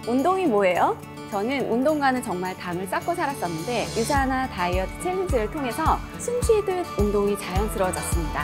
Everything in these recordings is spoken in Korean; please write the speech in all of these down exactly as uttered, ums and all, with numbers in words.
운동이 뭐예요? 저는 운동과는 정말 담을 쌓고 살았었는데 유산화 다이어트 챌린지를 통해서 숨 쉬듯 운동이 자연스러워졌습니다.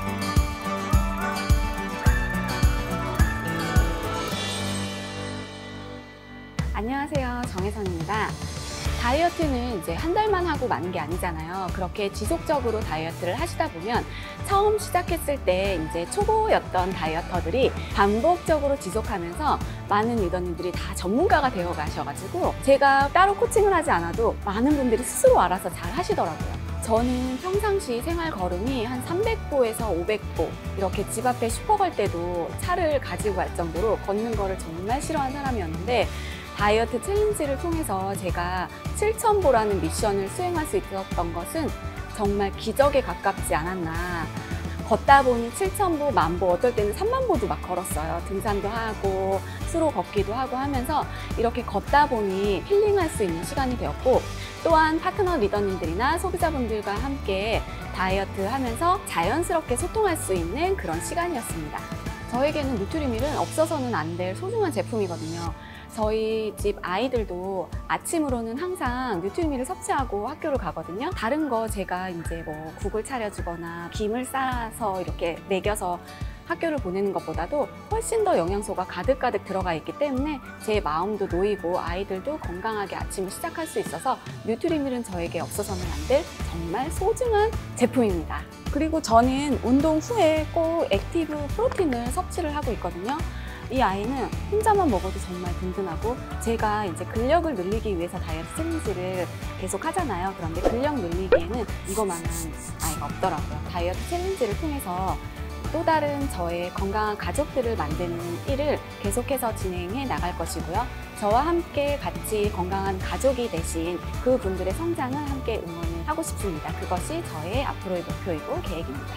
안녕하세요, 정혜선입니다. 다이어트는 이제 한 달만 하고 마는 게 아니잖아요. 그렇게 지속적으로 다이어트를 하시다 보면 처음 시작했을 때 이제 초보였던 다이어터들이 반복적으로 지속하면서 많은 리더님들이 다 전문가가 되어 가셔가지고 제가 따로 코칭을 하지 않아도 많은 분들이 스스로 알아서 잘 하시더라고요. 저는 평상시 생활 걸음이 한 삼백 보에서 오백 보, 이렇게 집 앞에 슈퍼 갈 때도 차를 가지고 갈 정도로 걷는 거를 정말 싫어하는 사람이었는데 다이어트 챌린지를 통해서 제가 칠천 보라는 미션을 수행할 수 있었던 것은 정말 기적에 가깝지 않았나. 걷다 보니 칠천 보, 만 보, 어떨 때는 삼만 보도 막 걸었어요. 등산도 하고 수로 걷기도 하고 하면서 이렇게 걷다 보니 힐링할 수 있는 시간이 되었고, 또한 파트너 리더님들이나 소비자분들과 함께 다이어트 하면서 자연스럽게 소통할 수 있는 그런 시간이었습니다. 저에게는 누트리밀은 없어서는 안 될 소중한 제품이거든요. 저희 집 아이들도 아침으로는 항상 누트리밀을 섭취하고 학교를 가거든요. 다른 거 제가 이제 뭐 국을 차려주거나 김을 싸서 이렇게 먹여서 학교를 보내는 것보다도 훨씬 더 영양소가 가득가득 들어가 있기 때문에 제 마음도 놓이고 아이들도 건강하게 아침을 시작할 수 있어서 누트리밀은 저에게 없어서는 안 될 정말 소중한 제품입니다. 그리고 저는 운동 후에 꼭 액티브 프로틴을 섭취를 하고 있거든요. 이 아이는 혼자만 먹어도 정말 든든하고, 제가 이제 근력을 늘리기 위해서 다이어트 챌린지를 계속 하잖아요. 그런데 근력 늘리기에는 이거만한 아이가 없더라고요. 다이어트 챌린지를 통해서 또 다른 저의 건강한 가족들을 만드는 일을 계속해서 진행해 나갈 것이고요. 저와 함께 같이 건강한 가족이 되신 그분들의 성장을 함께 응원을 하고 싶습니다. 그것이 저의 앞으로의 목표이고 계획입니다.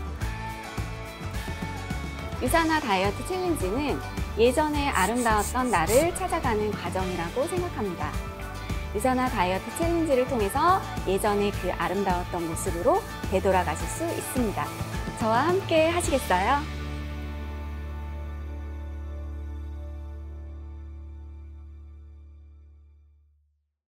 유산화 다이어트 챌린지는 예전에 아름다웠던 나를 찾아가는 과정이라고 생각합니다. 유산화 다이어트 챌린지를 통해서 예전의 그 아름다웠던 모습으로 되돌아가실 수 있습니다. 저와 함께 하시겠어요?